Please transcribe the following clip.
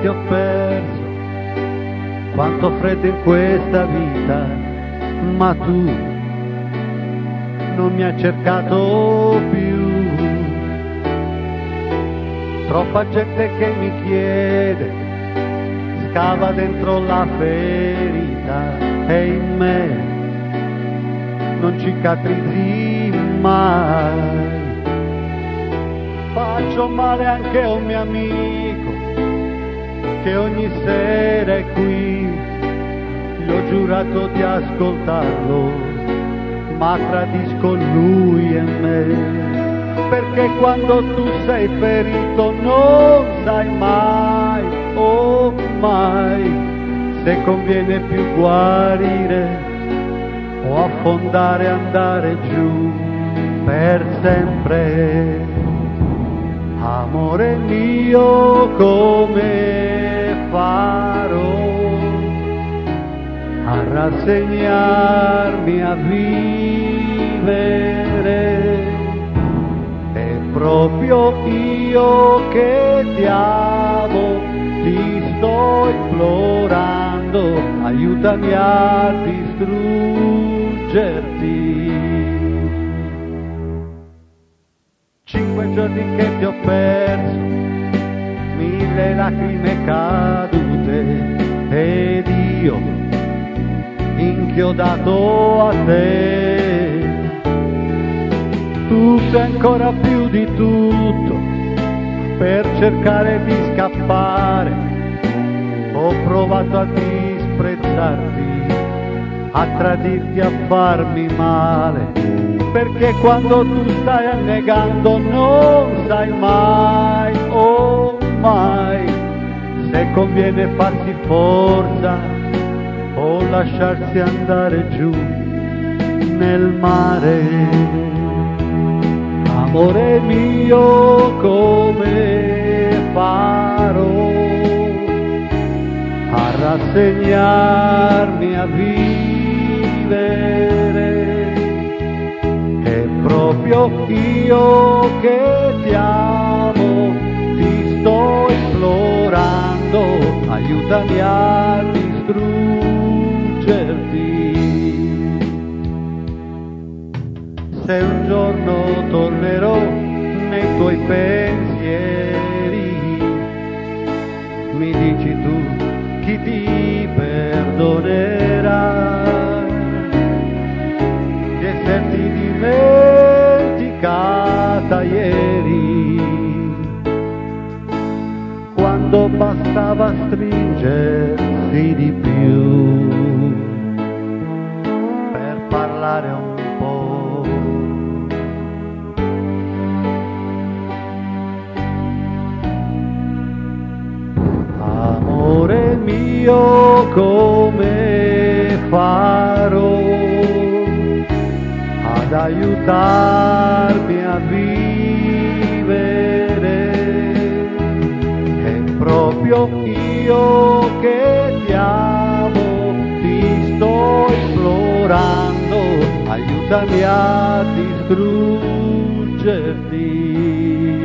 ti ho perso, quanto freddo in questa vita, ma tu non mi hai cercato più. Troppa gente che mi chiede, scava dentro la ferita e in me non cicatrizzi mai. Faccio male anche a un mio amico che ogni sera è qui, gli ho giurato di ascoltarlo, ma tradisco lui e me, perché quando tu sei ferito non sai mai, oh mai, se conviene più guarire o affondare e andare giù per sempre. Amore mio, come farò a rassegnarmi a vivere? È proprio io che ti amo, ti sto implorando, aiutami a distruggerti. 5 giorni che ti ho perso, 1000 lacrime cadute ed io inchiodato a te. Tu sei ancora più di tutto per cercare di scappare. Ho provato a disprezzarti, a tradirti, a farmi male, perché quando tu stai annegando non sai mai, oh mai, se conviene farsi forza o lasciarsi andare giù nel mare. Amore mio, come farò a rassegnarmi a vivere? È proprio io che ti amo, ti sto implorando, aiutami a distruggerti. Se un giorno tornerò nei tuoi pensieri, mi dici tu chi ti perdonerà di esserti dimenticata ieri, quando bastava stringersi di più per parlare un po'. Amore mio, come farò ad aiutarmi a vivere? È proprio io che ti amo, ti sto implorando, aiutami a distruggerti.